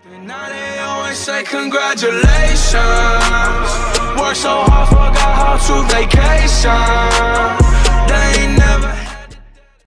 Now they always say congratulations. Worked so hard, forgot how to vacation.